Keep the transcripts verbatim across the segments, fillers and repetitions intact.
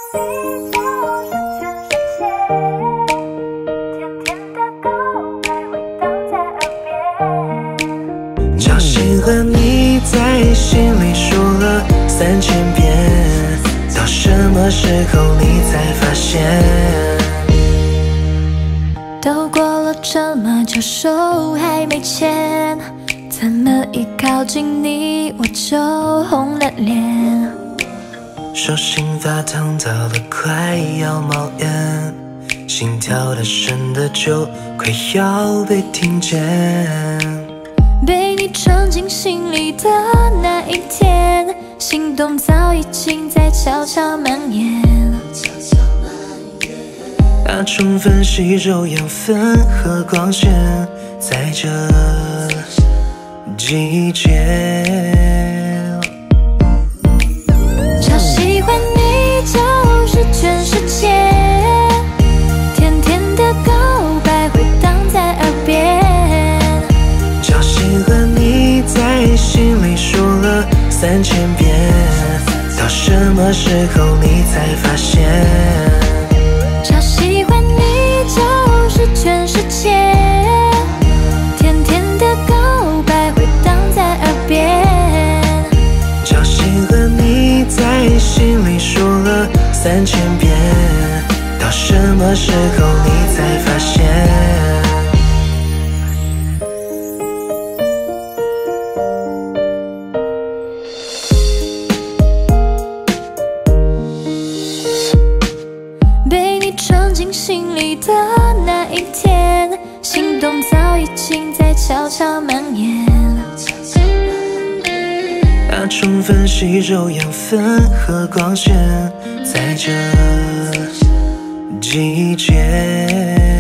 你就是全世界，甜甜的告白回荡在耳边， 侥幸和你在心里说了三千遍，到什么时候你才发现？ 都过了这么久，手还没牵，怎么一靠近你我就红了脸？ 手心发烫到了快要冒烟，心跳的深的就快要被听见。 被你闯进心里的那一天，心动早已经在悄悄蔓延。 它充分吸收养分和光线，在这季节。 超喜欢你就是全世界，甜甜的告白回荡在耳边， 侥幸和你在心里说了三千遍，到什么时候你才发现？ 超喜欢你就是全世界，甜甜的告白回荡在耳边， 侥幸和你在心里说了三千遍，到什么时候你才发现？ 被你闯进心里的那一天，心动早已经在悄悄蔓延。 它充分吸收养分和光线，在这季节。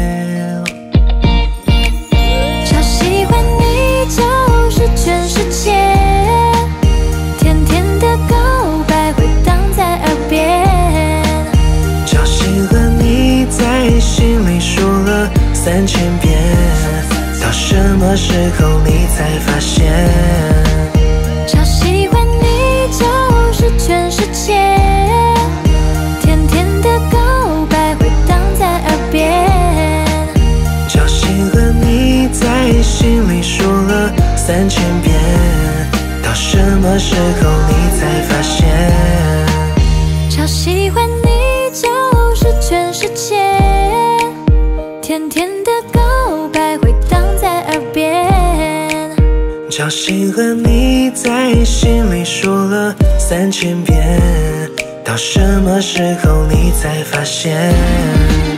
超喜欢你就是全世界，甜甜的告白回荡在耳边， 侥幸和你在心里说了三千遍，到什么时候你才发现？ 超喜欢你就是全世界，甜甜的告白回荡在耳边， 侥幸和你在心里说了三千遍，到什么时候你才发现？ 超喜欢你就是全世界，甜甜的告白回荡在耳边， 侥幸和你在心里说了三千遍，到什么时候你才发现？